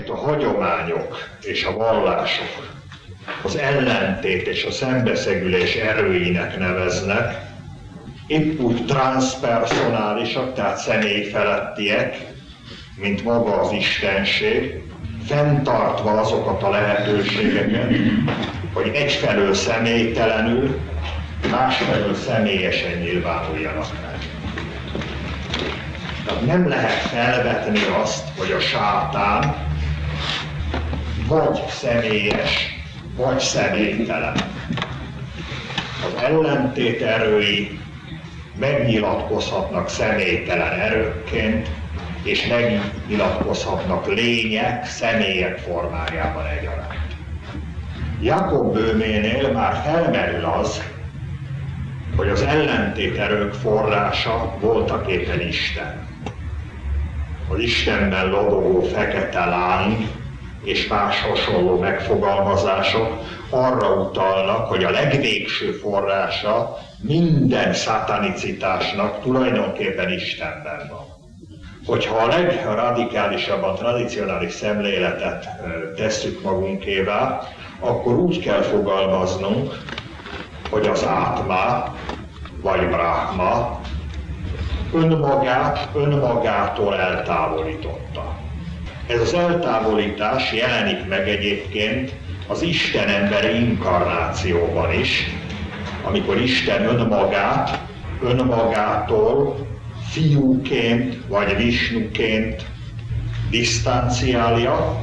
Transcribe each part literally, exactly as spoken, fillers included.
amit a hagyományok és a vallások az ellentét és a szembeszegülés erőinek neveznek, épp úgy transzpersonálisak, tehát személyfelettiek, mint maga az istenség, fenntartva azokat a lehetőségeket, hogy egyfelől személytelenül, másfelől személyesen nyilvánuljanak meg. Tehát nem lehet felvetni azt, hogy a sátán vagy személyes, vagy személytelen. Az ellentét erői megnyilatkozhatnak személytelen erőkként, és megnyilatkozhatnak lények, személyek formájában egyaránt. Jakob Böhménél már felmerül az, hogy az ellentét erők forrása voltaképpen Isten. Az Istenben lobogó fekete láng és más hasonló megfogalmazások arra utalnak, hogy a legvégső forrása minden szatanicitásnak tulajdonképpen Istenben van. Hogyha a legradikálisabban tradicionális szemléletet tesszük magunkévá, akkor úgy kell fogalmaznunk, hogy az átma, vagy brahma önmagát önmagától eltávolította. Ez az eltávolítás jelenik meg egyébként az Isten emberi inkarnációban is, amikor Isten önmagát önmagától fiúként vagy Visnuként disztanciálja,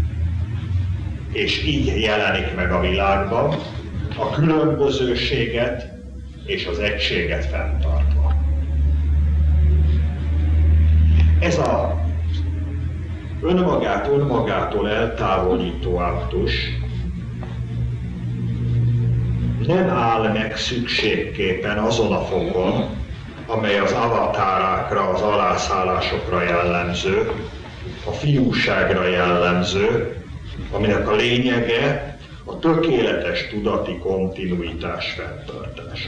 és így jelenik meg a világban, a különbözőséget és az egységet fenntartva. Ez a önmagát önmagától eltávolító aktus nem áll meg szükségképpen azon a fokon, amely az avatárákra, az alászállásokra jellemző, a fiúságra jellemző, aminek a lényege a tökéletes tudati kontinuitás fenntartása.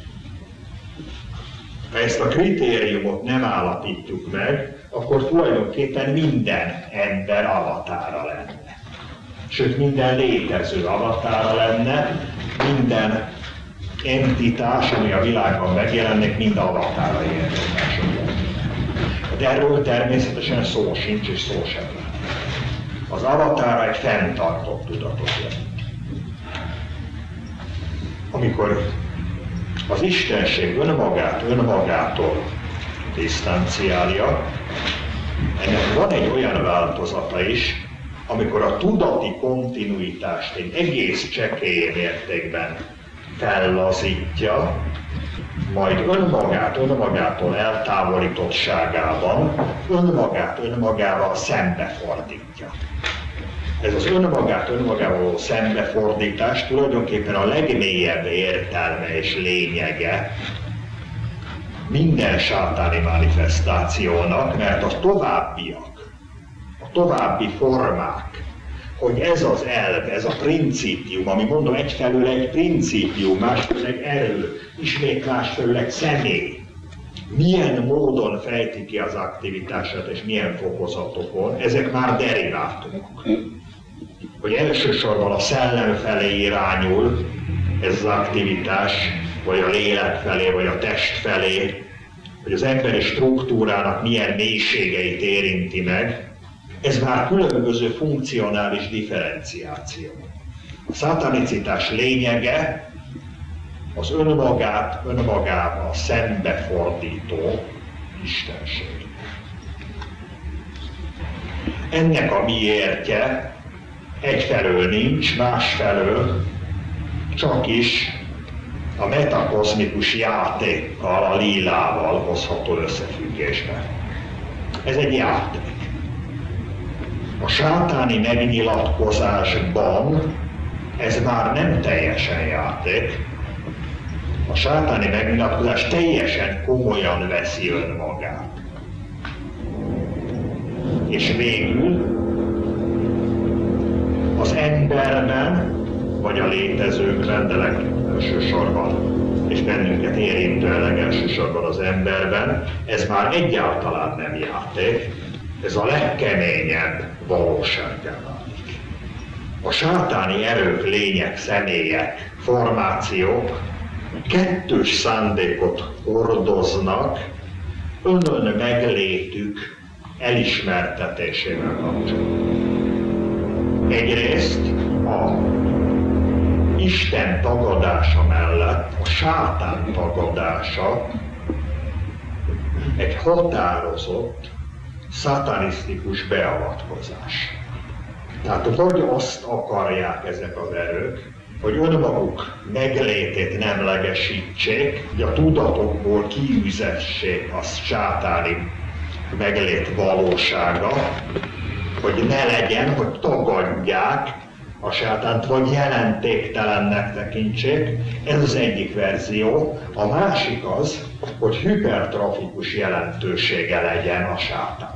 Ha ezt a kritériumot nem állapítjuk meg, akkor tulajdonképpen minden ember avatára lenne. Sőt, minden létező avatára lenne, minden entitás, ami a világban megjelenik, mind avatárai entitások lenne. De erről természetesen szó sincs, és szó sem lenne. Az avatára egy fenntartott tudatot jelent. Amikor az Istenség önmagát önmagától disztanciálja, ennek van egy olyan változata is, amikor a tudati kontinuitást egy egész csekély mértékben fellazítja, majd önmagát önmagától eltávolítottságában önmagát önmagával szembefordítja. Ez az önmagát önmagával való szembefordítás tulajdonképpen a legmélyebb értelme és lényege minden sátáni manifestációnak, mert a továbbiak, a további formák, hogy ez az elv, ez a principium, ami mondom egyfelől egy principium, másfelől egy erő, ismét másfelől egy személy, milyen módon fejti ki az aktivitását és milyen fokozatokon, ezek már derivátumok. Hogy elsősorban a szellem felé irányul ez az aktivitás, vagy a lélek felé, vagy a test felé, hogy az emberi struktúrának milyen mélységeit érinti meg, ez már különböző funkcionális differenciáció. A szatanicitás lényege az önmagát önmagával szembefordító istenség. Ennek a miértje egyfelől nincs, másfelől csak is a metakozmikus játékkal, a lilával hozható összefüggésbe. Ez egy játék. A sátáni megnyilatkozásban ez már nem teljesen játék. A sátáni megnyilatkozás teljesen komolyan veszi önmagát. És végül az emberben, vagy a létezőkben, de legelsősorban, és bennünket érintően legelsősorban az emberben, ez már egyáltalán nem játék, ez a legkeményebb valósággá válik. A sátáni erők, lények, személyek, formációk kettős szándékot hordoznak önön meglétük elismertetésével kapcsolatban. Egyrészt a Isten tagadása mellett a sátán tagadása egy határozott, szatanisztikus beavatkozás. Tehát vagy azt akarják ezek az erők, hogy önmaguk meglétét nemlegesítsék, hogy a tudatokból kiüzessék a sátáni meglét valósága, hogy ne legyen, hogy tagadják a sátánt, vagy jelentéktelennek tekintsék. Ez az egyik verzió. A másik az, hogy hipertrafikus jelentősége legyen a sátánnak.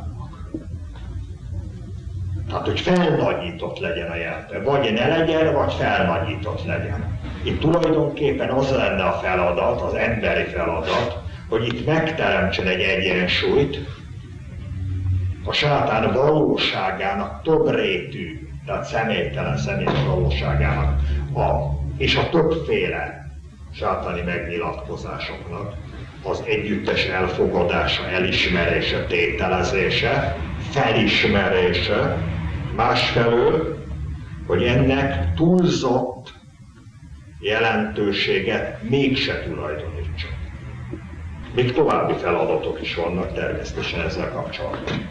Tehát, hogy felnagyított legyen a jelente. Vagy ne legyen, vagy felnagyított legyen. Itt tulajdonképpen az lenne a feladat, az emberi feladat, hogy itt megteremtsen egy egyensúlyt a sátán valóságának többrétű, tehát személytelen személyes valóságának a, és a többféle sátáni megnyilatkozásoknak az együttes elfogadása, elismerése, tételezése, felismerése, másfelől, hogy ennek túlzott jelentőséget mégse tulajdonítson. Még további feladatok is vannak természetesen ezzel kapcsolatban.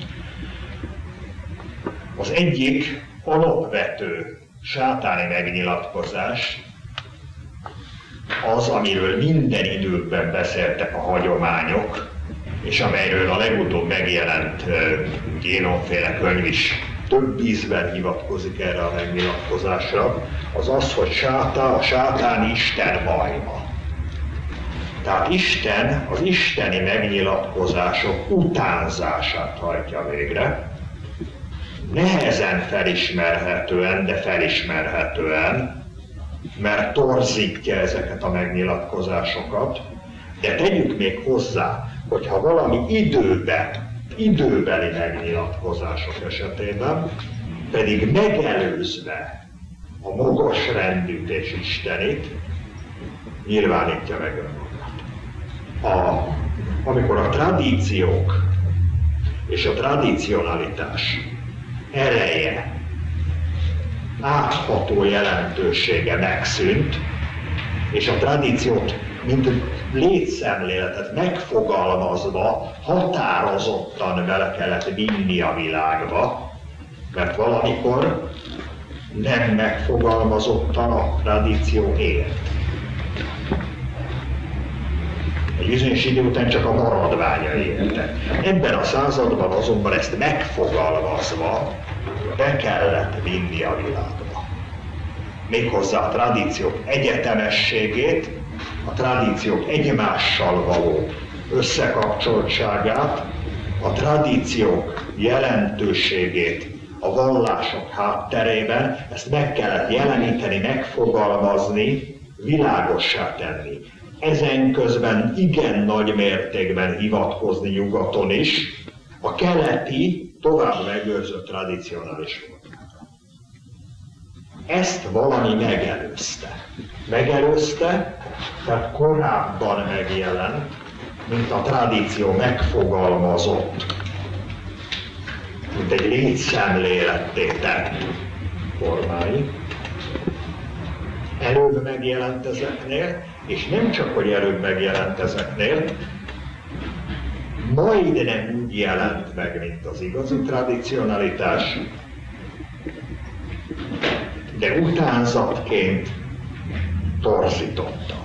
Az egyik alapvető sátáni megnyilatkozás az, amiről minden időkben beszéltek a hagyományok, és amelyről a legutóbb megjelent Génonféle könyv is több ízben hivatkozik erre a megnyilatkozásra, az az, hogy sátán, a sátán Isten majma. Tehát Isten az isteni megnyilatkozások utánzását hajtja végre, nehezen felismerhetően, de felismerhetően, mert torzítja ezeket a megnyilatkozásokat, de tegyük még hozzá, hogyha valami időben, időbeli megnyilatkozások esetében, pedig megelőzve a magas rendűt és Istenit, nyilvánítja meg önmagát. A, amikor a tradíciók és a tradicionalitás ereje, átható jelentősége megszűnt, és a tradíciót, mint létszemléletet megfogalmazva, határozottan bele kellett vinni a világba, mert valamikor nem megfogalmazottan a tradíció élt. Egy bizonyos idő után csak a maradványai éltek. Ebben a században azonban ezt megfogalmazva be kellett vinni a világba. Méghozzá a tradíciók egyetemességét, a tradíciók egymással való összekapcsoltságát, a tradíciók jelentőségét a vallások hátterében, ezt meg kellett jeleníteni, megfogalmazni, világossá tenni. Ezen közben igen nagy mértékben hivatkozni nyugaton is a keleti, tovább megőrzött tradicionális formára. Ezt valami megelőzte. Megelőzte, tehát korábban megjelent, mint a tradíció megfogalmazott, mint egy létszemléletté tett formái. Előbb megjelent ezeknél, és nem csak, hogy előbb megjelent ezeknél, majdnem úgy jelent meg, mint az igazi tradicionalitás, de utánzatként torzítottan.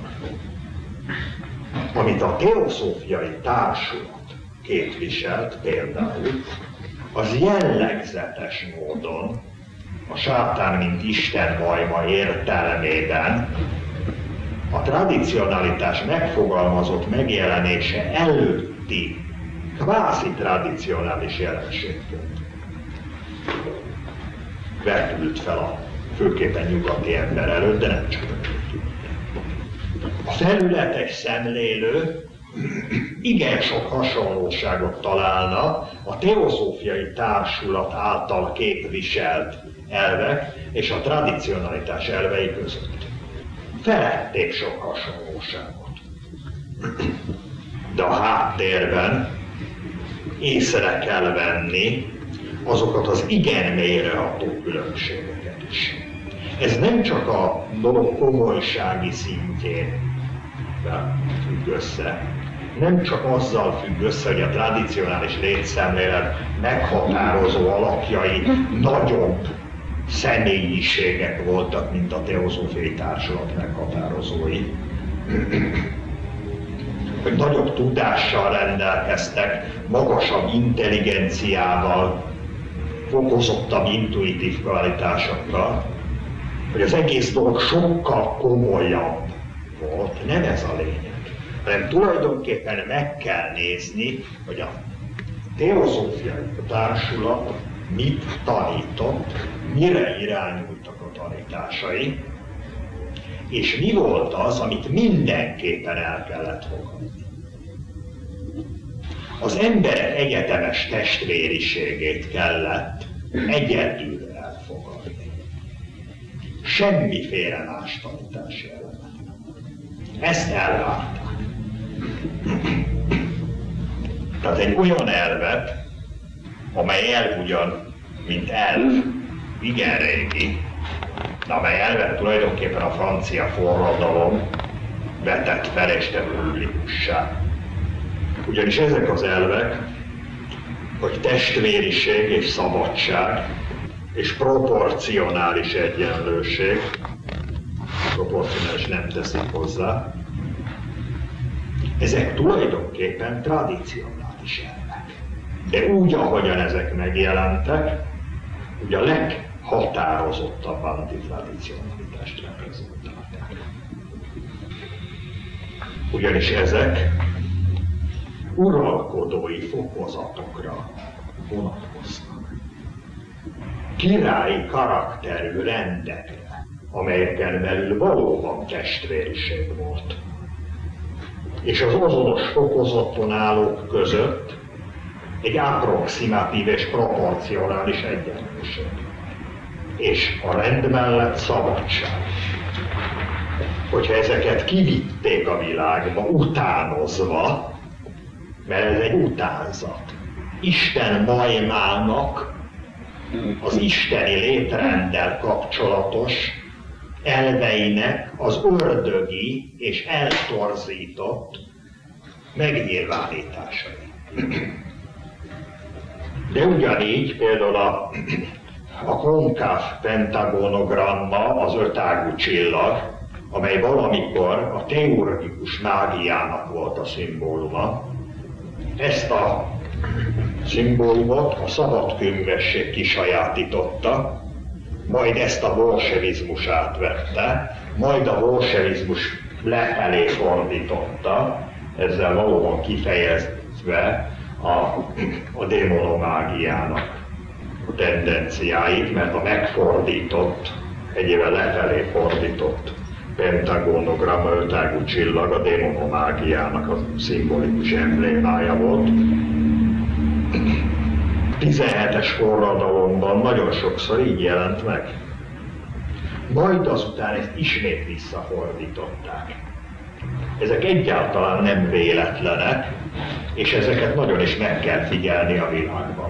Amit a teoszófiai társulat képviselt például, az jellegzetes módon a sátán, mint Isten majma értelmében a tradicionalitás megfogalmazott megjelenése előtti kvázi tradicionális jelenségtől vetült fel a főképpen nyugati ember előtt, de nem csak. A felületes szemlélő igen sok hasonlóságot találna a teozófiai társulat által képviselt elvek és a tradicionalitás elvei között. Felették sok hasonlóságot. De a háttérben észre kell venni azokat az igen mélyreható különbségeket is. Ez nem csak a dolog komolysági szintjén függ össze, nem csak azzal függ össze, hogy a tradicionális létszemlélet meghatározó alakjai nagyobb személyiségek voltak, mint a teozófiai társulat meghatározói, hogy nagyobb tudással rendelkeztek, magasabb intelligenciával, fokozottabb intuitív kvalitásokkal, hogy az egész dolog sokkal komolyabb volt, nem ez a lényeg, hanem tulajdonképpen meg kell nézni, hogy a teozófiai társulat mit tanított, mire irányultak a tanításai, és mi volt az, amit mindenképpen el kellett fogadni. Az emberek egyetemes testvériségét kellett egyedül elfogadni. Semmiféle más tanítási elemet. Ezt elvárták. Tehát egy olyan elvet, amely elv ugyan, mint elv, igen régi, de amely elvet tulajdonképpen a francia forradalom vetett fel és tett publikussá. Ugyanis ezek az elvek, hogy testvériség és szabadság és proporcionális egyenlőség, proporcionális nem teszik hozzá, ezek tulajdonképpen tradicionális elvek. De úgy, ahogyan ezek megjelentek, ugye a leghatározottabb antitradicionalitást reprezentálták. Ugyanis ezek uralkodói fokozatokra vonatkoznak. Királyi karakterű rendekre, amelyeken belül valóban testvériség volt. És az azonos fokozaton állók között egy approximatív és proporcionális egyenlőség. És a rend mellett szabadság. Hogyha ezeket kivitték a világba utánozva, mert ez egy utánzat. Isten majmának az isteni létrenddel kapcsolatos elveinek az ördögi és eltorzított megnyilvánításai. De ugyanígy például a, a konkáv pentagonogramma, az ötágú csillag, amely valamikor a teurgikus mágiának volt a szimbóluma, ezt a szimbólumot a szabadkönyvesség kisajátította, majd ezt a bolsevizmus átvette, majd a bolsevizmus lefelé fordította, ezzel valóban kifejezve a, a démonomágiának a tendenciáit, mert a megfordított, egyével lefelé fordított pentagonogramma, ötágú csillag a démonomágiának a szimbolikus emblémája volt. tizenhetes forradalomban nagyon sokszor így jelent meg. Majd azután ezt ismét visszafordították. Ezek egyáltalán nem véletlenek, és ezeket nagyon is meg kell figyelni a világban.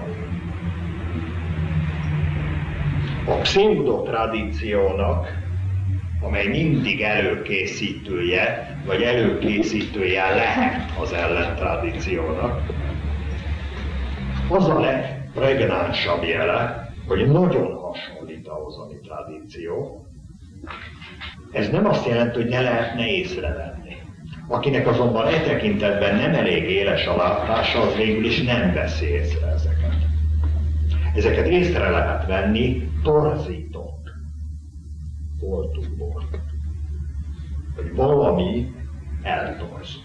A pseudotradíciónak, amely mindig előkészítője, vagy előkészítője lehet az ellentradíciónak, az a legpregnánsabb jele, hogy nagyon hasonlít ahhoz, ami tradíció. Ez nem azt jelenti, hogy ne lehetne észrevenni. Akinek azonban e tekintetben nem elég éles a látása, az végül is nem veszi észre ezeket. Ezeket észre lehet venni torzított voltukból. Hogy valami eltorzult.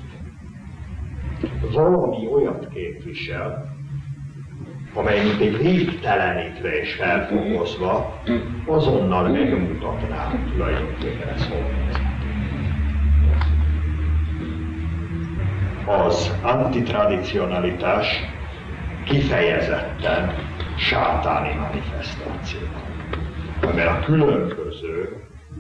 Valami olyat képvisel, amely mint egy végtelenítve és felfokozva azonnal megmutatná, hogy tulajdonképpen ez hol néz. az antitradicionalitás kifejezetten sátáni manifestáció, mert a különböző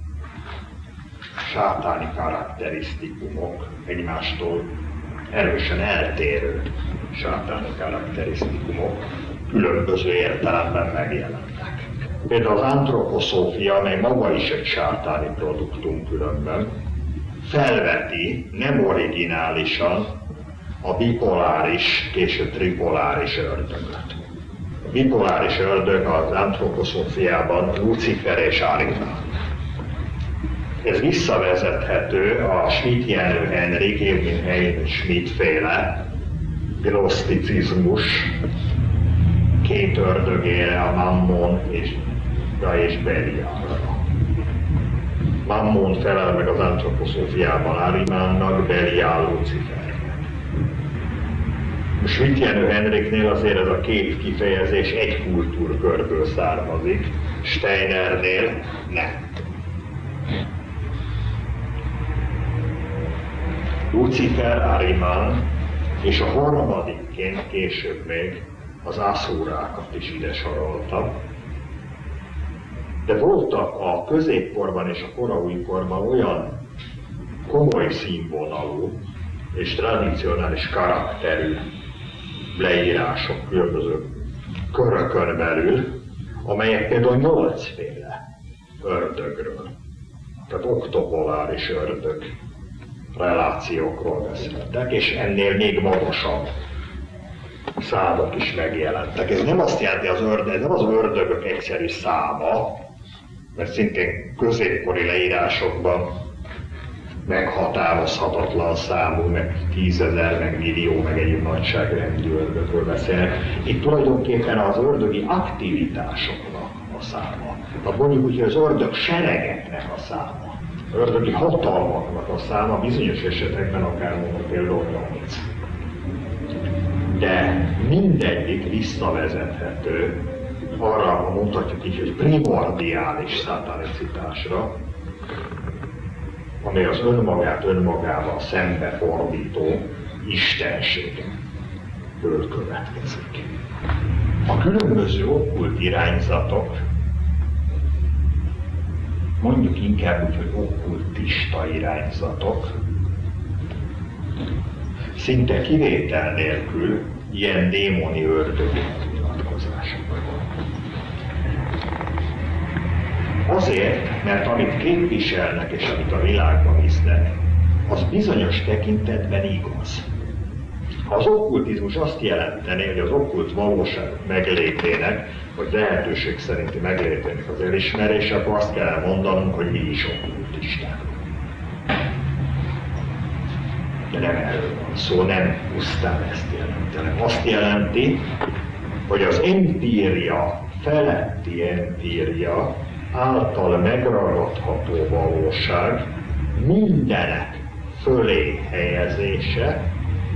sátáni karakterisztikumok egymástól erősen eltérő sátáni karakterisztikumok különböző értelemben megjelennek. Például az antroposzófia, amely maga is egy sátáni produktum különben, felveti nem originálisan a bipoláris, később tripoláris ördögöt. A bipoláris ördög az antroposzófiában Lucifer és Ariman. Ez visszavezethető a Schmitt-Jenő Henrik, Irving Schmitt-féle gnoszticizmus két ördögére, a Mammon és, és Belialra. Mammon felel meg az antroposzófiában Arimánnak, Belial Lucifernek. Schmitt-Jenő Henriknél azért ez a két kifejezés egy kultúrkörből származik, Steinernél nem. Lucifer, Ariman, és a harmadikként később még az aszúrákat is ide sorolta. De voltak a középkorban és a koraújkorban olyan komoly színvonalú és tradicionális karakterű leírások különböző körökön belül, amelyek például nyolcféle ördögről, tehát oktopoláris ördög relációkról beszéltek, és ennél még magasabb számok is megjelentek. Ez nem azt jelenti, az ördög, ez nem az ördögök egyszerű száma, mert szintén középkori leírásokban meghatározhatatlan számú, meg tízezer, meg millió, meg egyéb nagyságrendű ördögről beszélnek. Itt tulajdonképpen az ördögi aktivitásoknak a száma. Tehát mondjuk úgy, hogy az ördög seregeknek a száma. Ördögi hatalmaknak a száma bizonyos esetekben akár mondjuk például nyolc. De mindegyik visszavezethető arra, ha mondhatjuk így, hogy primordiális szátanicitásra, ami az önmagát önmagával szembefordító istenségből következik. A különböző okkult irányzatok, mondjuk inkább úgy, hogy okkultista irányzatok, szinte kivétel nélkül ilyen démoni ördögi nyilatkozások. Azért, mert amit képviselnek és amit a világban visznek, az bizonyos tekintetben igaz. Ha az okkultizmus azt jelenteni, hogy az okkult valóság meglétének, vagy lehetőség szerinti meglétének az elismerése, akkor azt kell mondanunk, hogy mi is okkultisták. De nem erről van szó, nem pusztán ezt jelenti, hanem azt jelenti, hogy az empíria feletti empíria által megragadható valóság mindenek fölé helyezése,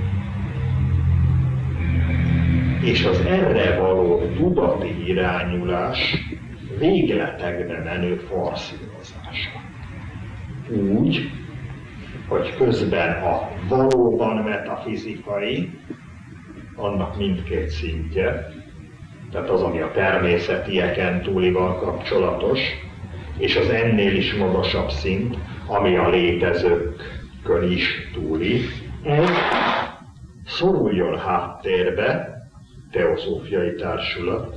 és az erre való tudati irányulás végletekbe menő forszírozása. Úgy, hogy közben a valóban metafizikai, annak mindkét szintje, tehát az, ami a természetieken túlival kapcsolatos, és az ennél is magasabb szint, ami a létezőkön is túli, ez szoruljon háttérbe, teozófiai társulat,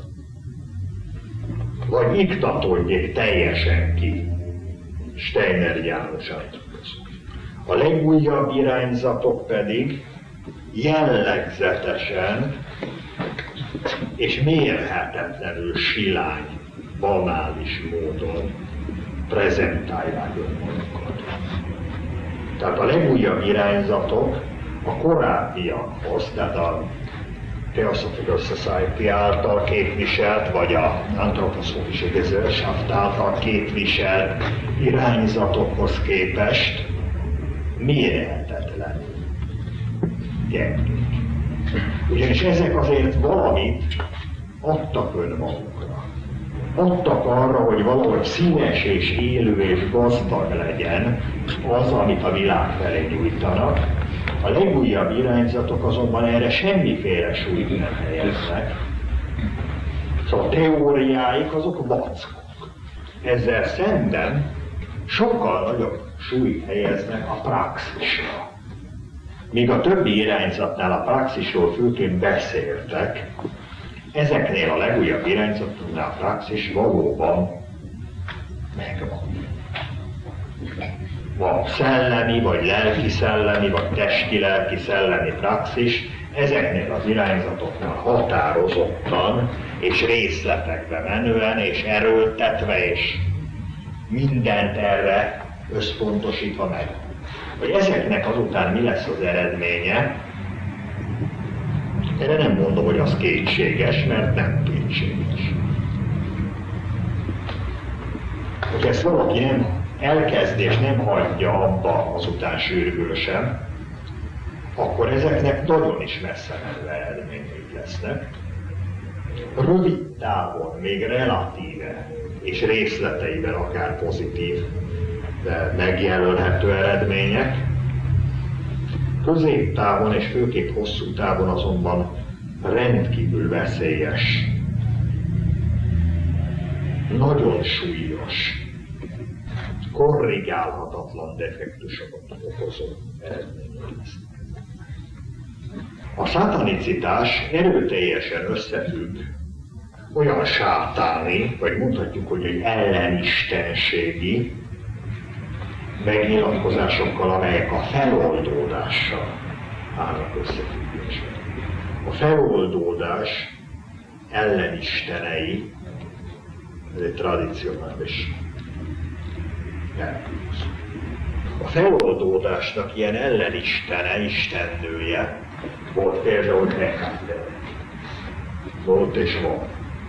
vagy iktatódjék teljesen ki, Steiner János antroposzófia. A legújabb irányzatok pedig jellegzetesen és mérhetetlenül silány, banális módon prezentálják önmagukat. Tehát a legújabb irányzatok a korábbiakhoz, tehát a Theosophical Society által képviselt, vagy a Anthroposophische Gesellschaft által képviselt irányzatokhoz képest mérhetetlenül gyengék. Ugyanis ezek azért valamit adtak önmagukra. Adtak arra, hogy valahogy színes és élő és gazdag legyen az, amit a világ felé nyújtanak, A legújabb irányzatok azonban erre semmiféle súlyt nem helyeznek. Szóval a teóriáik azok vackok. Ezzel szemben sokkal nagyobb súlyt helyeznek a praxisra. Míg a többi irányzatnál a praxisról főként beszéltek, ezeknél a legújabb irányzatoknál a praxis valóban megvan. Van szellemi, vagy lelki-szellemi, vagy testi-lelki-szellemi praxis, ezeknél az irányzatoknál határozottan és részletekbe menően és erőltetve és mindent erre összpontosítva meg. Hogy ezeknek azután mi lesz az eredménye, erre nem mondom, hogy az kétséges, mert nem kétséges. Hogy ezt valaki nem elkezd és nem hagyja abba azután sürgősen, akkor ezeknek nagyon is messze menő eredményeik lesznek. Rövid távon, még relatíve és részleteiben akár pozitív, de megjelölhető eredmények. Középtávon és főképp hosszú távon azonban rendkívül veszélyes, nagyon súlyos, korrigálhatatlan defektusokat okozó eredmények lesznek. A szátanicitás erőteljesen összefügg olyan sátáni, vagy mondhatjuk, hogy egy ellenistenségi megnyilatkozásokkal, amelyek a feloldódással állnak összefüggésben. A feloldódás ellenistenei, ez egy tradicionális elhúz. A feloldódásnak ilyen ellenistene, istennője volt például Hecate. Volt és van.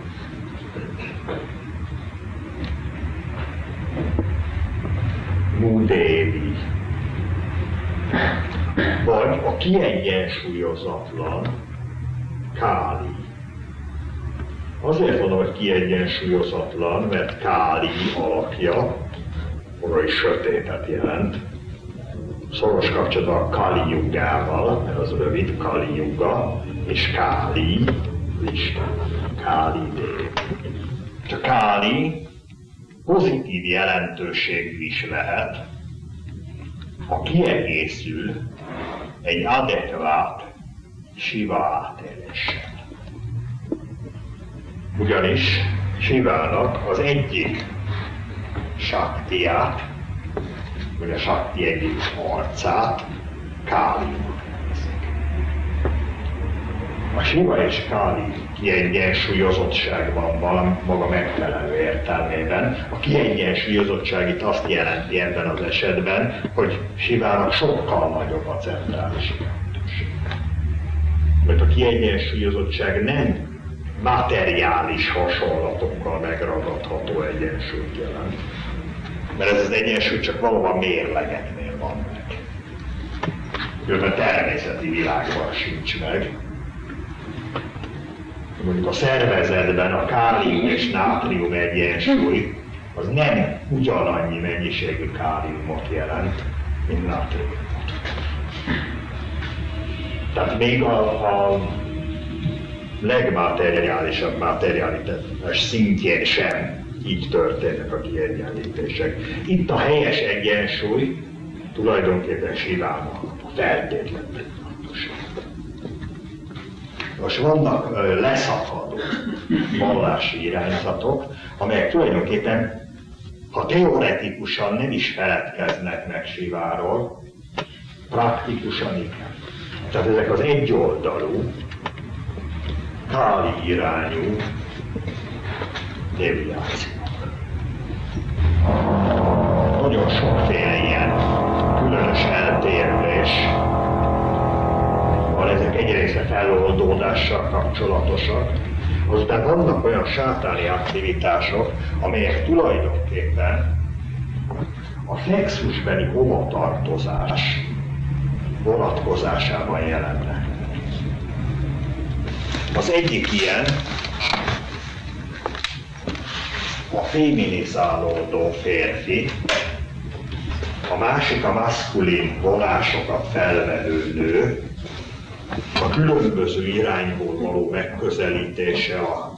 Múdévi. Vagy a kiegyensúlyozatlan Káli. Azért mondom, hogy kiegyensúlyozatlan, mert Káli alakja maga is sötétet jelent. Szoros kapcsolatban a Kali Jugával, mert az rövid Kali Juga, és Káli, Isten, Káli dév. A Káli pozitív jelentőségű is lehet, ha kiegészül egy adekvát Siva átéléssel. Ugyanis Sivának az egyik saktiát, vagy a sakti egyik arcát Kálinak nevezik. A Siva és Káli kiegyensúlyozottságban valami maga megfelelő értelmében. A kiegyensúlyozottság itt azt jelenti ebben az esetben, hogy Sivának sokkal nagyobb a centrális jelentőség. Mert a kiegyensúlyozottság nem materiális hasonlatokkal megragadható egyensúlyt jelent. Mert ez az egyensúly csak valóban mérlegeknél van meg. Ugyan a természeti világban sincs meg. Mondjuk a szervezetben a kálium és nátrium egyensúly az nem ugyanannyi mennyiségű káliumot jelent, mint nátriumot. Tehát még a, a legmateriálisabb materialitás szintjén sem így történnek a kiegyenlítések. Itt a helyes egyensúly tulajdonképpen Sivának a feltétlenül fontosabb. Most vannak ö, leszakadó vallási irányzatok, amelyek tulajdonképpen, ha teoretikusan nem is feledkeznek meg Siváról, praktikusan igen. Tehát ezek az egyoldalú, káli irányú deviációk. Nagyon sokféle ilyen különös eltérülés van, ezek egyrészt a feloldódással kapcsolatosak, azután vannak olyan sátáni aktivitások, amelyek tulajdonképpen a szexusbeli hovatartozás vonatkozásában jelennek. Az egyik ilyen a féminizálódó férfi, A másik a maszkulin vonásokat felvevő nő, a különböző irányból való megközelítése a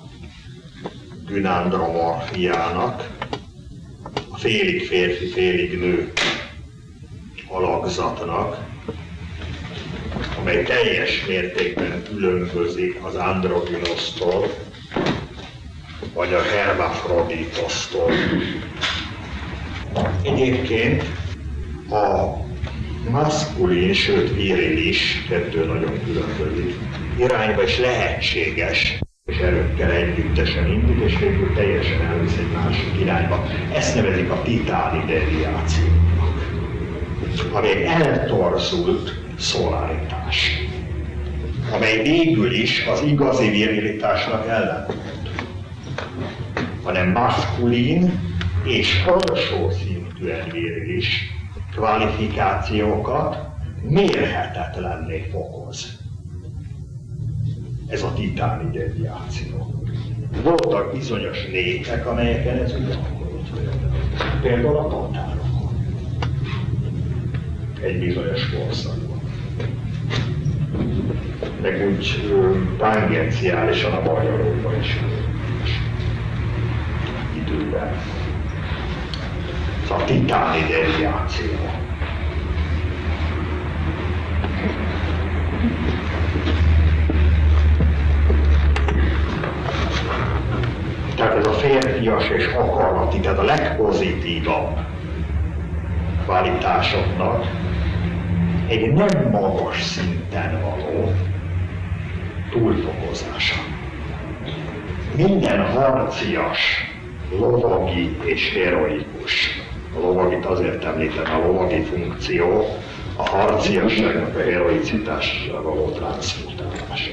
gynandromorfiának, a félig férfi, félig nő alakzatnak, amely teljes mértékben különbözik az androgynosztól, vagy a hermafroditosztól. Egyébként a maszkulin, sőt virilis, kettő nagyon különbözik, irányba is lehetséges, és erőkkel együttesen indít, és végül teljesen elvisz egy másik irányba. Ezt nevezik a titáni deviációnak, ami egy eltorzult szolaritás, amely végül is az igazi virilitásnak ellentmond, hanem maszkulin és alsó szintűen virilis kvalifikációkat mérhetetlenné fokoz. Ez a titáni deviáció. Voltak bizonyos népek, amelyeken ez uralkodott például. Például a tatárokon. Egy bizonyos országban. Meg úgy tangenciálisan a magyarokban is időben. Ez a titáni deviáció. Tehát ez a férfias és akarati, tehát a legpozitívabb kvalitásoknak egy nem magas szinten való túlfokozása. Minden harcias, lovagi és heroikus. A lovagit azért említem, a lovagi funkció a harciasságnak a heroicitásra való transzmutálása.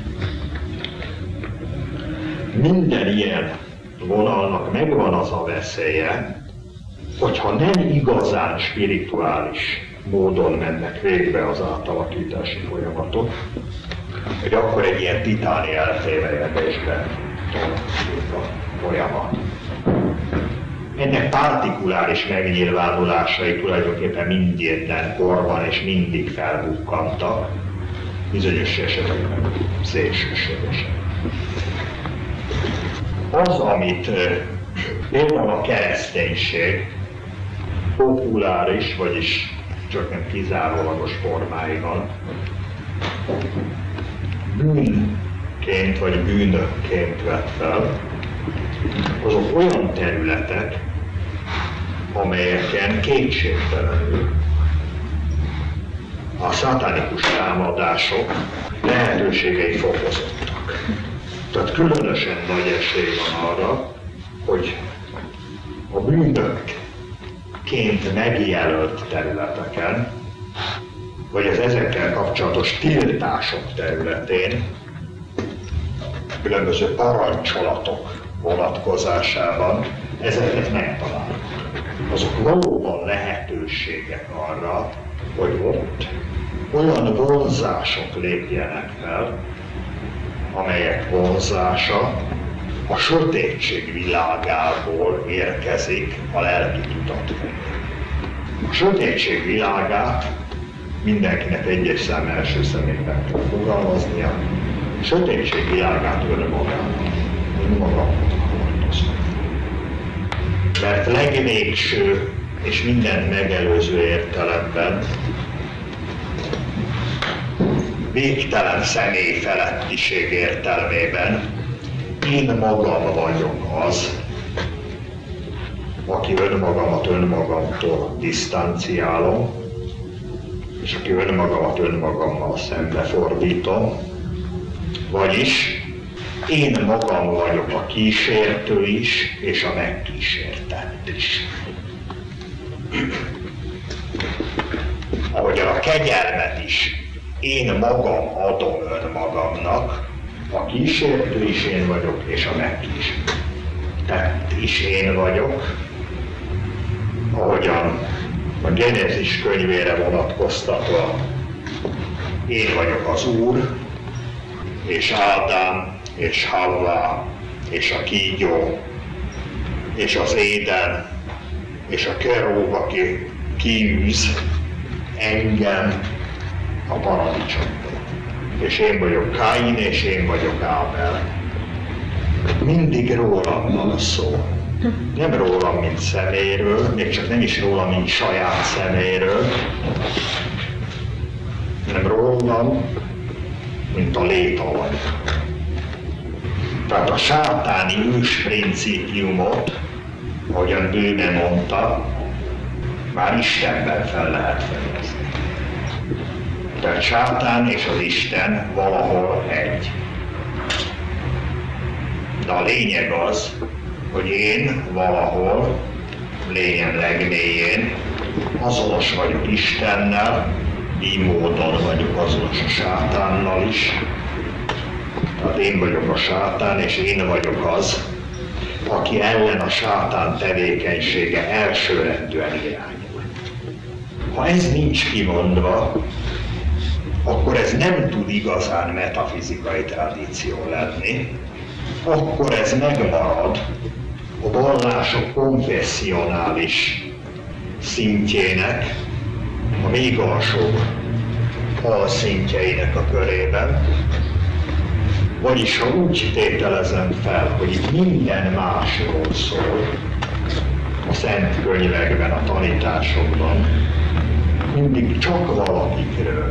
Minden ilyen vonalnak megvan az a veszélye, hogyha nem igazán spirituális módon mennek végbe az átalakítási folyamatok, hogy akkor egy ilyen titáni eltévejedésben tolódik a folyamat. Ennek partikuláris megnyilvánulásai tulajdonképpen mindegyben korban és mindig felbukkantak, bizonyos esetekben szélsőségesen. Az, amit például a kereszténység populáris, vagyis csak nem kizárólagos formáiban bűnként vagy bűnökként vett fel, azok olyan területek, amelyeken kétségtelenül a szatanikus támadások lehetőségei fokozottak. Tehát különösen nagy esély van arra, hogy a bűnökként megjelölt területeken, vagy az ezekkel kapcsolatos tiltások területén, különböző parancsolatok vonatkozásában ezeket megtaláljuk. Azok valóban lehetőségek arra, hogy ott olyan vonzások lépjenek fel, amelyek vonzása a sötétség világából érkezik a lelki tudat felé. A sötétség világát mindenkinek egyes szám első személyben kell fogalmaznia. A sötétség világát önmagában, önmagában hordozza. Mert legvégső és mindent megelőző értelemben végtelen személy felettiség értelmében én magam vagyok az, aki önmagamat önmagamtól disztanciálom, és aki önmagamat önmagammal szembefordítom, vagyis én magam vagyok a kísértő is, és a megkísértett is. Ahogyan a kegyelmet is én magam adom önmagamnak, a kísértő is én vagyok, és a megkísértett is én vagyok, ahogyan a Genezis könyvére vonatkoztatva én vagyok az Úr, és Ádám, és Havva, és a kígyó, és az éden, és a kerób, aki kiűz engem a paradicsomból. És én vagyok Káin, és én vagyok Ábel. Mindig rólam van szó. Nem rólam, mint személyről, még csak nem is rólam, mint saját személyről, hanem rólam, mint a létalany. Tehát a sátáni ős principiumot, ahogyan Böhme mondta, már Istenben fel lehet fedezni. Tehát sátán és az Isten valahol egy. De a lényeg az, hogy én valahol, lényem legmélyén, azonos vagyok Istennel, így módon vagyok azonos a sátánnal is. Tehát én vagyok a sátán, és én vagyok az, aki ellen a sátán tevékenysége elsőrendűen irányul. Ha ez nincs kimondva, akkor ez nem tud igazán metafizikai tradíció lenni, akkor ez megmarad a vallások konfessionális szintjének, a még alsóbb alszintjeinek a körében. Vagyis ha úgy tételezem fel, hogy itt minden másról szól, a szent könyvekben, a tanításokban, mindig csak valakikről.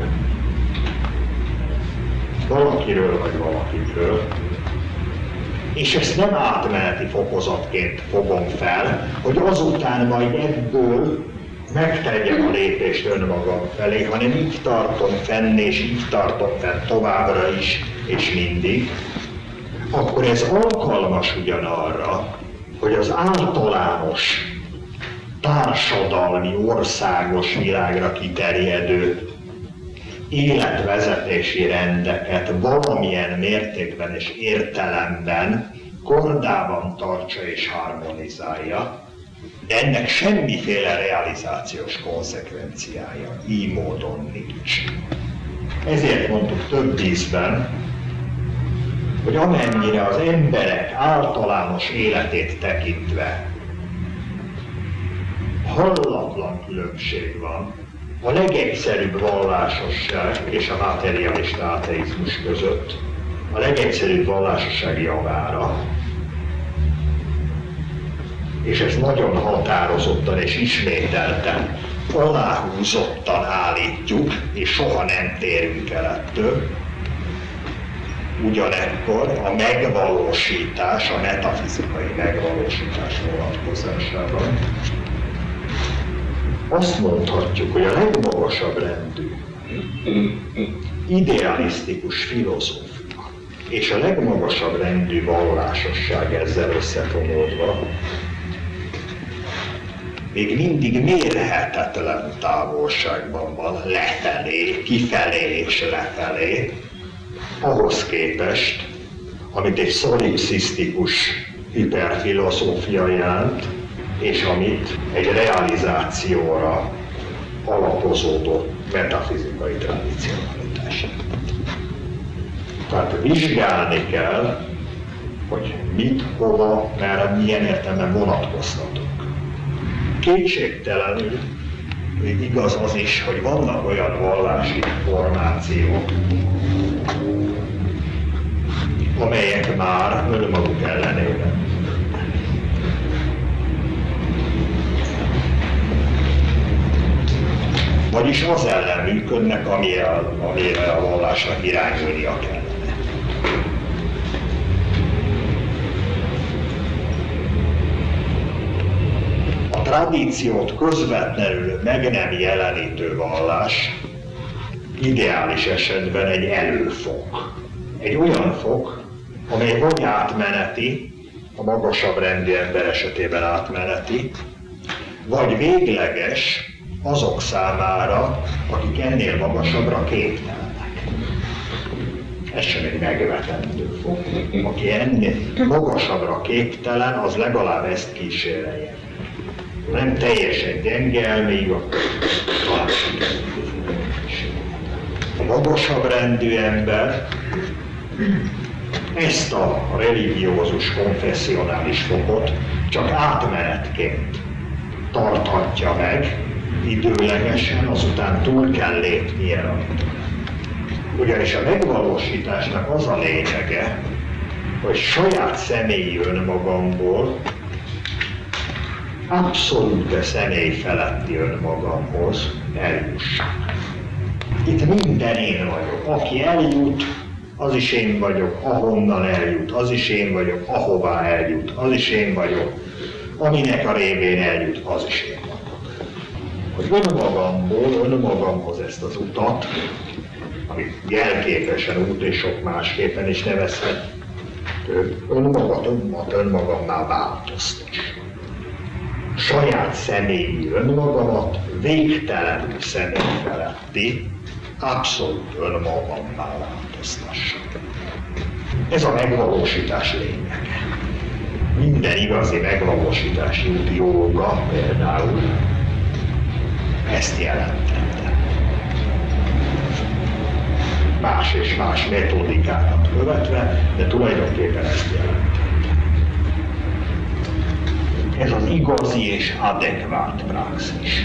Valakiről vagy valakikről. És ezt nem átmeneti fokozatként fogom fel, hogy azután majd ebből megtegyem a lépést önmagam felé, hanem így tartom fenn, és így tartom fenn továbbra is, és mindig, akkor ez alkalmas ugyanarra, hogy az általános társadalmi, országos világra kiterjedő életvezetési rendeket valamilyen mértékben és értelemben kordában tartsa és harmonizálja, de ennek semmiféle realizációs konszekvenciája így módon nincs. Ezért mondtuk több ízben, hogy amennyire az emberek általános életét tekintve hallatlan különbség van a legegyszerűbb vallásosság és a materialista ateizmus között, a legegyszerűbb vallásosság javára, és ezt nagyon határozottan és ismételten, aláhúzottan állítjuk, és soha nem térünk el ettől. Ugyanekkor a megvalósítás, a metafizikai megvalósítás vonatkozásában azt mondhatjuk, hogy a legmagasabb rendű idealisztikus filozófia és a legmagasabb rendű vallásosság ezzel összefonódva még mindig mérhetetlen távolságban van lefelé, kifelé és lefelé, ahhoz képest, amit egy szolipszisztikus hiperfilozófia jelent, és amit egy realizációra alapozódó metafizikai tradicionalitás jelent. Tehát vizsgálni kell, hogy mit, hova, merre, milyen értelemben vonatkoztatunk. Kétségtelenül igaz az is, hogy vannak olyan vallási formációk, amelyek már önmaguk ellenében. Vagyis az ellen működnek, amire, amire a vallásnak irányulnia kellene. A tradíciót közvetlenül meg nem jelenítő vallás ideális esetben egy előfok. Egy olyan fok, amely vagy átmeneti, a magasabb rendű ember esetében átmeneti, vagy végleges azok számára, akik ennél magasabbra képtelenek. Ez sem egy megvetendő fok. Aki ennél magasabbra képtelen, az legalább ezt kísérelje. Nem teljesen gyenge elmélyű, akkor talán a magasabb rendű ember ezt a religiózus, konfessionális fokot csak átmenetként tarthatja meg, időlegesen, azután túl kell lépnie rajta. Ugyanis a megvalósításnak az a lényege, hogy saját személyi önmagamból abszolút személy feletti önmagamhoz eljussak. Itt minden én vagyok. Aki eljut, az is én vagyok, ahonnan eljut, az is én vagyok, ahová eljut, az is én vagyok, aminek a révén eljut, az is én vagyok. Hogy önmagamból, önmagamhoz ezt az utat, amit jelképesen út és sok másképpen is nevezhet, önmagat, önmagat önmagammá változtass. Saját személyi önmagamat végtelenül személy feletti, abszolút önmagammá változtassak. Ez a megvalósítás lényege. Minden igazi megvalósítási út jóga például ezt jelentette. Más és más metodikákat követve, de tulajdonképpen ezt jelentette. Ez az igazi és adekvát praxis.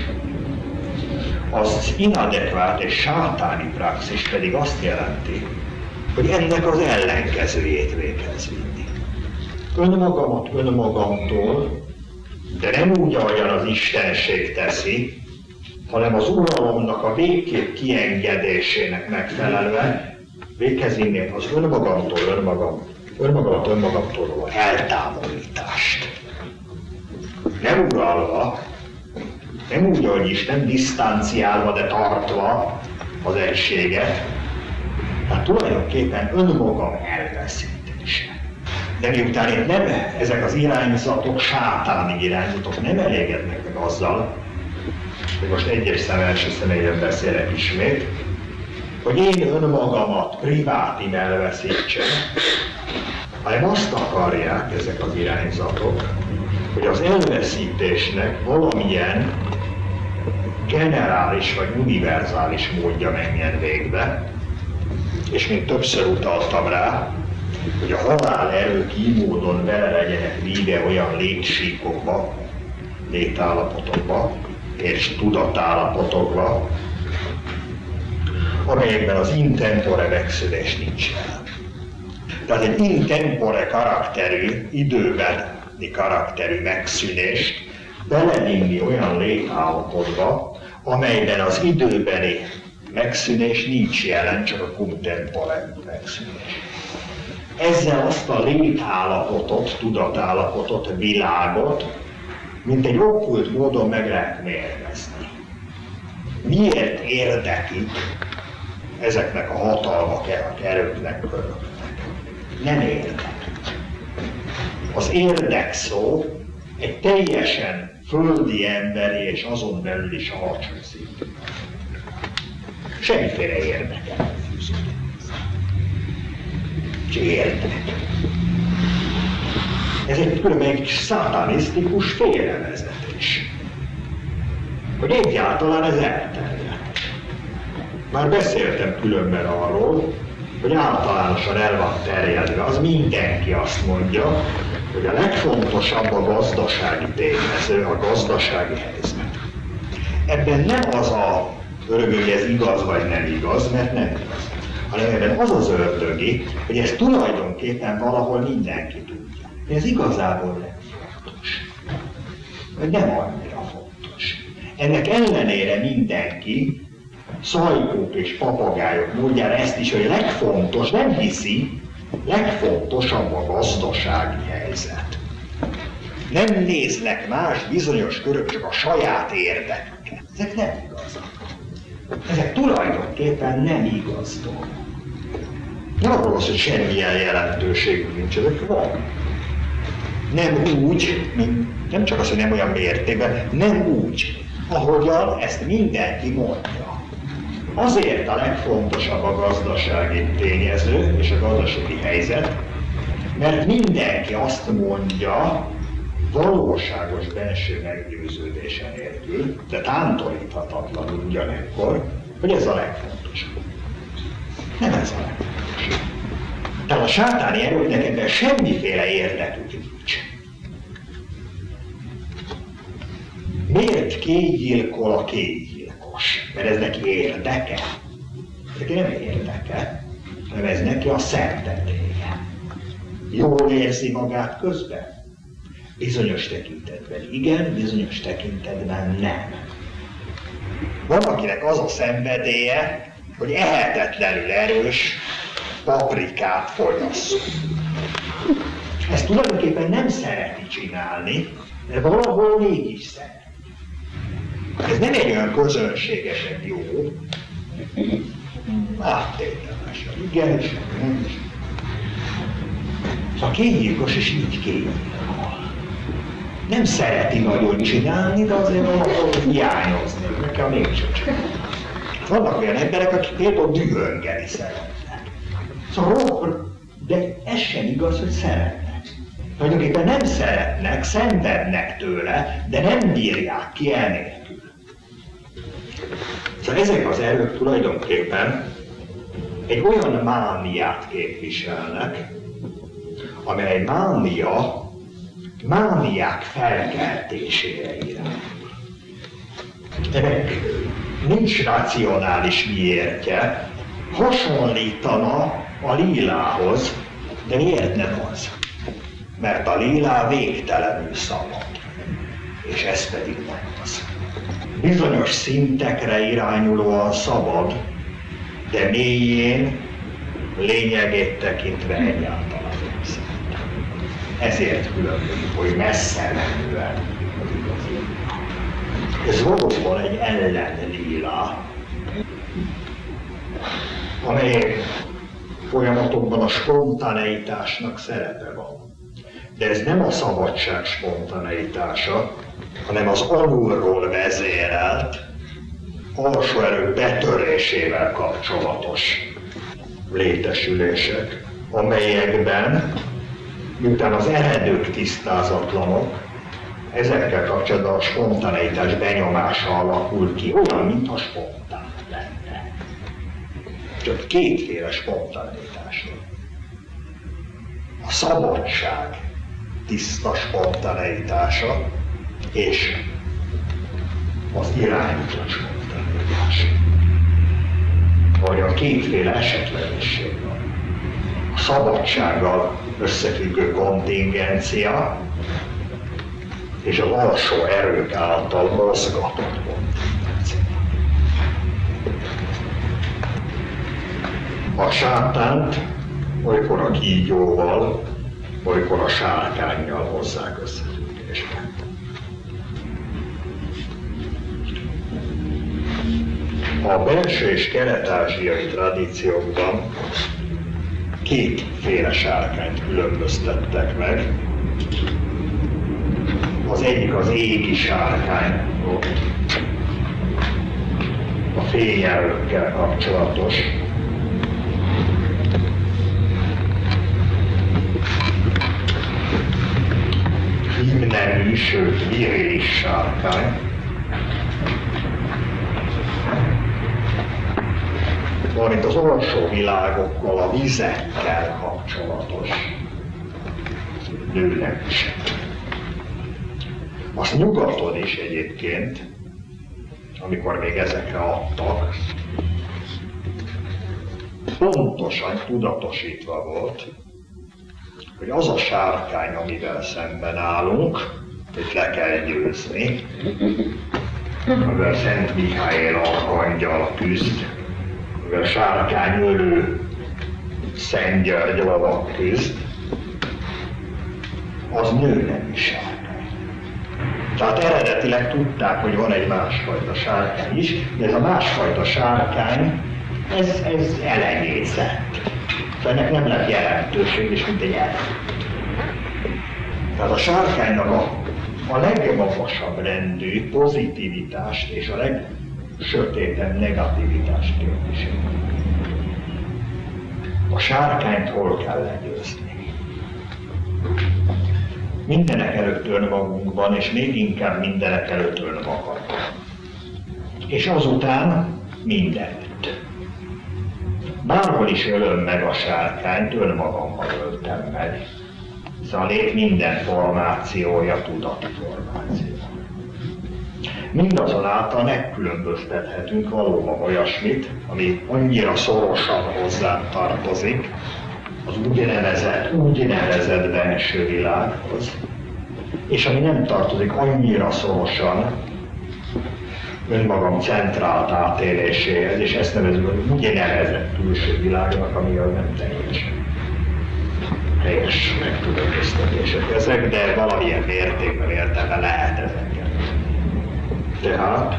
Az inadekvát és sátáni praxis pedig azt jelenti, hogy ennek az ellenkezőjét véghez vinni. Önmagamat önmagamtól, de nem úgy, ahogyan az Istenség teszi, hanem az uralomnak a végképp kiengedésének megfelelően véghez vinni az önmagamtól önmagam, önmagamat önmagamtól eltávolítást. Nem uralva, nem úgy, hogy is, nem disztánciálva, de tartva az egységet, hát tulajdonképpen önmagam elveszítése. De miután itt nem ezek az irányzatok, sátáni irányzatok nem elégednek meg azzal, hogy most egyes szem első személyen beszélek ismét, hogy én önmagamat privátim elveszítsem, hanem azt akarják ezek az irányzatok, hogy az elveszítésnek valamilyen generális vagy univerzális módja menjen végbe, és mint többször utaltam rá, hogy a halál erők így módon bele legyenek véve olyan létsíkokba, létállapotokba és tudatállapotokba, amelyekben az intempore megszűnés nincs jelen. Tehát egy intempore karakterű, időben karakterű megszűnést belevinni olyan létállapotba, amelyben az időbeni megszűnés nincs jelen, csak a contempore megszűnés. Ezzel azt a létállapotot, tudatállapotot, világot, mint egy okkult módon meg lehet mérgezni. Miért érdekük ezeknek a hatalmak, erőknek körülnek? Nem érdek. Az érdek szó egy teljesen földi emberi és azon belül is alacsony szintű. Semmiféle érdeke nem fűződik. Csak érdek. Ez egy különben egy szátanisztikus félrevezetés. Hogy egyáltalán ez elterjedt. Már beszéltem különben arról, hogy általánosan el van terjedve, az mindenki azt mondja, hogy a legfontosabb a gazdasági tényező, a gazdasági helyzet. Ebben nem az a ördögi, hogy ez igaz vagy nem igaz, mert nem igaz, hanem ebben az az ördögi, hogy ez tulajdonképpen valahol mindenki tudja. Ez igazából nem fontos. Vagy nem annyira fontos. Ennek ellenére mindenki, szajkók és papagájok módjára ezt is, hogy legfontos, nem hiszi, legfontosabb a gazdasági helyzet. Nem néznek más bizonyos körök, csak a saját érdeküket. Ezek nem igazak. Ezek tulajdonképpen nem igaz dolgok. Nem arról az, hogy semmilyen jelentőségük nincs, ezek van. Nem úgy, mint, nem csak az, hogy nem olyan mértékben, nem úgy, ahogyan ezt mindenki mondja. Azért a legfontosabb a gazdasági tényező és a gazdasági helyzet, mert mindenki azt mondja, valóságos belső meggyőződése nélkül, de tántoríthatatlanul ugyanekkor, hogy ez a legfontosabb. Nem ez a legfontosabb. Tehát a sátáni erőknek ebben semmiféle érdekük nincs. Miért Miért kétgyilkol a kétgyilkos? Mert ez neki érdeke. Neki nem érdeke, hanem ez neki a szenvedélye. Jól érzi magát közben? Bizonyos tekintetben igen, bizonyos tekintetben nem. Van, akinek az a szenvedélye, hogy ehetetlenül erős paprikát fogyasszon. Ezt tulajdonképpen nem szereti csinálni, de valahol mégis szereti. Ez nem egy olyan közönségesen jó, áttételes, igen és nem is. A kétgyilkos is így kétgyilkol. Nem szereti nagyon csinálni, de azért valahol hiányozni, nekem mégsem csak. Vannak olyan emberek, akik például dühöngeni szeretnek. Szóval, de ez sem igaz, hogy szeretnek. Tulajdonképpen nem szeretnek, szenvednek tőle, de nem bírják ki enélkül. Szóval ezek az erők tulajdonképpen egy olyan mániát képviselnek, amely mánia mániák felkeltésére irányul. Ennek nincs racionális miértje, hasonlítana a lílához, de miért nem az? Mert a lila végtelenül szabad, és ez pedig nem az. Bizonyos szintekre irányulóan szabad, de mélyén, lényegét tekintve egyáltalán nem szabad. Ezért különbözik, hogy messze menően az igazi. Ez valóban egy ellenlila, amely folyamatokban a spontaneitásnak szerepe van. De ez nem a szabadság spontaneitása, hanem az alulról vezérelt, alsó erők betörésével kapcsolatos létesülések, amelyekben, miután az eredők tisztázatlanok, ezekkel kapcsolatban a spontaneitás benyomása alakul ki, olyan, mintha spontán lenne. Csak kétféle spontaneitás van. A szabadság tiszta spontaneitása, és az irányítás spontaneitás. Vagy a kétféle esetlegesség van. A szabadsággal összefüggő kontingencia, és az alsó erők által mozgatott kontingencia. A sátánt olykor a kígyóval, olykor a sárkánnyal hozzák összefüggésbe. A belső és kelet-ázsiai tradíciókban kétféle sárkányt különböztettek meg. Az egyik az égi sárkány volt, a fényerőkkel kapcsolatos. Hímnemű, sőt virilis sárkány. Valamint az alsó világokkal, a vizekkel kapcsolatos nőneműség. Azt nyugaton is egyébként, amikor még ezekre adtak, pontosan tudatosítva volt, hogy az a sárkány, amivel szemben állunk, hogy le kell győzni, amivel Szent Mihály arkangyal küzd, amivel sárkányölő Szent György lovak küzd, az nőnemű sárkány. Tehát eredetileg tudták, hogy van egy másfajta sárkány is, de ez a másfajta sárkány, ez, ez elenyészett. Ennek nem lett jelentőség, és mint egy elő. Tehát a sárkánynak a, a legmagasabb rendű pozitivitást és a legsötétebb negativitást képvisel. A sárkányt hol kell legyőzni? Mindenek előtt önmagunkban, és még inkább mindenek előtt önmagadban. És azután mindenütt. Bárhol is ölöm meg a sárkányt, önmagammal öltem meg. Ez a lét minden formációja tudati formáció. Mindazonáltal megkülönböztethetünk valóban olyasmit, ami annyira szorosan hozzánk tartozik, az úgynevezett, úgynevezett benső világhoz, és ami nem tartozik annyira szorosan önmagam centrált átéléséhez, és ezt nevezünk az úgynevezett külső világnak, ami az nem teljesen helyes megkülönböztetések ezek, de valamilyen mértékben értelme lehet ezeket. Tehát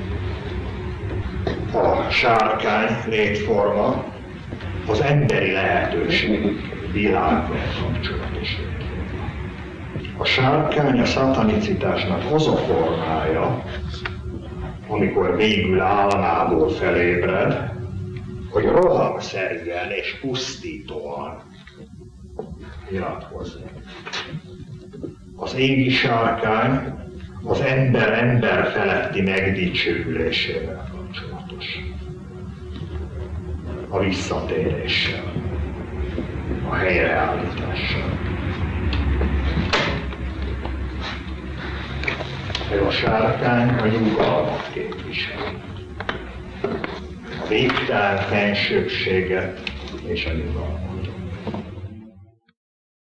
a sárkány létforma az emberi lehetőség világban kapcsolatos. A sárkány a szatanicitásnak az a formája, amikor végül álmából felébred, hogy rohamszerűen és pusztítóan nyilatkozni. Az égi sárkány az ember ember feletti megdicsőülésével kapcsolatos. A visszatéréssel, a helyreállítással. A sárkány a nyugalmat képvisel. A végtelen fensőbbséget és a nyugalmat.